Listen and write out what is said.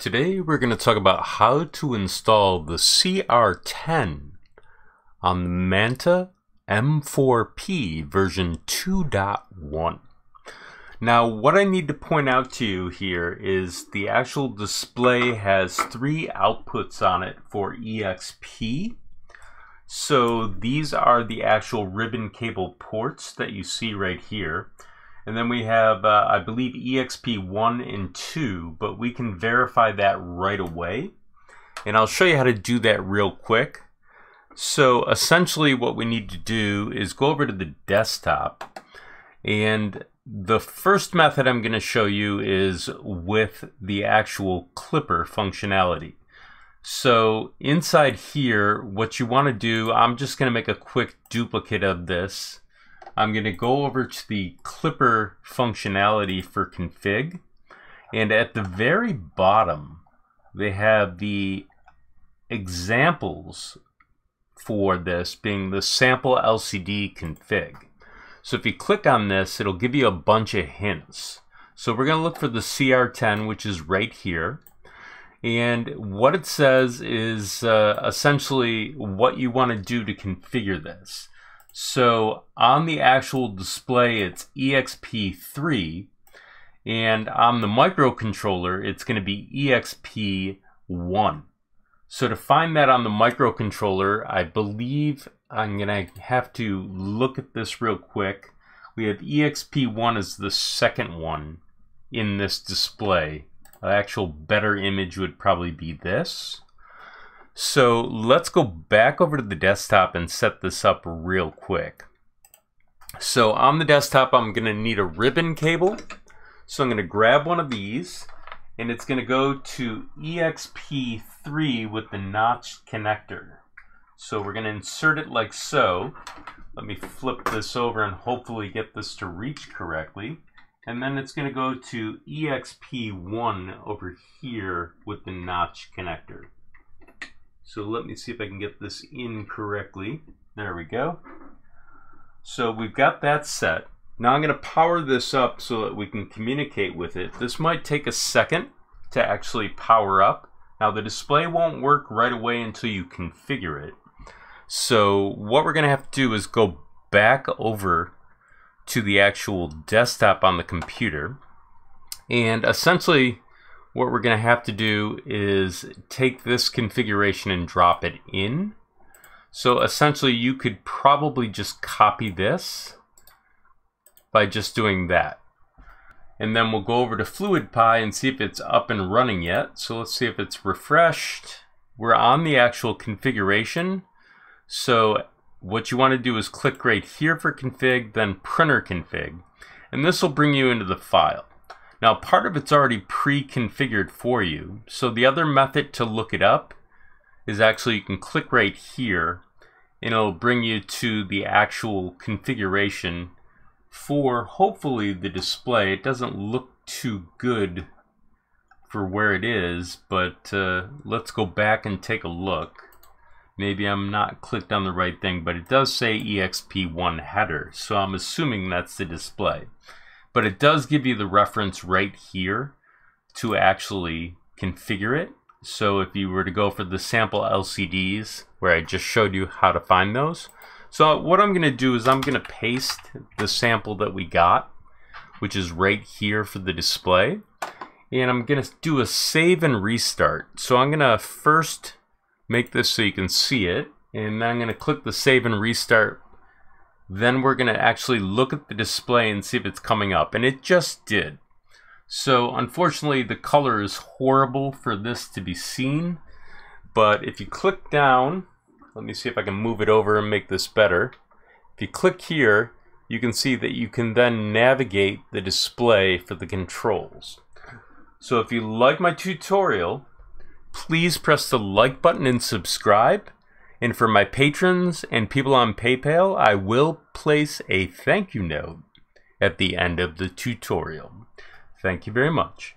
Today we're going to talk about how to install the CR10 on the Manta M4P version 2.1. Now what I need to point out to you here is the actual display has 3 outputs on it for EXP. So these are the actual ribbon cable ports that you see right here. And then we have, I believe, EXP1 and 2, but we can verify that right away. And I'll show you how to do that real quick. So essentially what we need to do is go over to the desktop. And the first method I'm going to show you is with the actual clipper functionality. So inside here, what you want to do, I'm just going to make a quick duplicate of this. I'm going to go over to the clipper functionality for config, and at the very bottom they have the examples for this being the sample LCD config. So if you click on this, it'll give you a bunch of hints. So we're going to look for the CR10, which is right here, and what it says is essentially what you want to do to configure this. So on the actual display, it's EXP3, and on the microcontroller, it's going to be EXP1. So to find that on the microcontroller, I believe I'm going to have to look at this real quick. We have EXP1 as the second one in this display. An actual better image would probably be this. So let's go back over to the desktop and set this up real quick. So on the desktop, I'm going to need a ribbon cable. So I'm going to grab one of these, and it's going to go to EXP3 with the notched connector. So we're going to insert it like so. Let me flip this over and hopefully get this to reach correctly. And then it's going to go to EXP1 over here with the notch connector. So let me see if I can get this in correctly. There we go. So we've got that set. Now I'm going to power this up so that we can communicate with it. This might take a second to actually power up. Now the display won't work right away until you configure it. So what we're going to have to do is go back over to the actual desktop on the computer. And essentially what we're going to have to do is take this configuration and drop it in. So essentially you could probably just copy this by just doing that. And then we'll go over to FluidPy and see if it's up and running yet. So let's see if it's refreshed. We're on the actual configuration. So what you want to do is click right here for config, then printer config. And this will bring you into the file. Now part of it's already pre-configured for you. So the other method to look it up is actually you can click right here and it'll bring you to the actual configuration for hopefully the display. It doesn't look too good for where it is, but let's go back and take a look. Maybe I'm not clicked on the right thing, but it does say EXP1 header, so I'm assuming that's the display. But it does give you the reference right here to actually configure it. So if you were to go for the sample LCDs, where I just showed you how to find those. So what I'm going to do is I'm going to paste the sample that we got, which is right here for the display. And I'm going to do a save and restart. So I'm going to first make this so you can see it. And then I'm going to click the save and restart. Then we're going to actually look at the display and see if it's coming up. And it just did. So unfortunately the color is horrible for this to be seen. But if you click down, let me see if I can move it over and make this better. If you click here, you can see that you can then navigate the display for the controls. So if you like my tutorial, please press the like button and subscribe. And for my patrons and people on PayPal, I will place a thank you note at the end of the tutorial. Thank you very much.